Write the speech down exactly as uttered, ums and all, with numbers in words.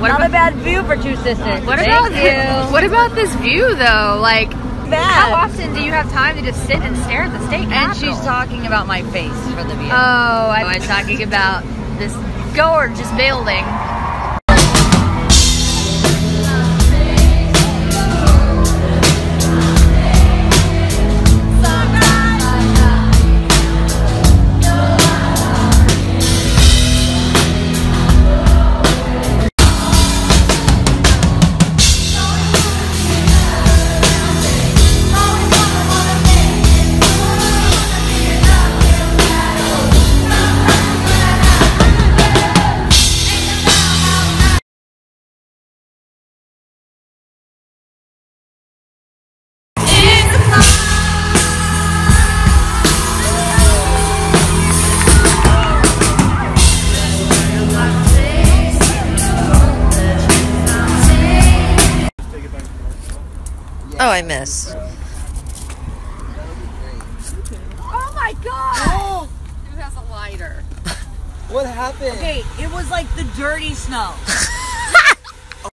What Not about, a bad view for two sisters. what Thank about you. what about this view though? Like, Bad. how often do you have time to just sit and stare at the state And capitol? she's talking about my face for the view. Oh, I was talking about this gorgeous building. Oh, I missed. Oh my god! Who has a lighter? What happened? Okay, it was like the dirty snow.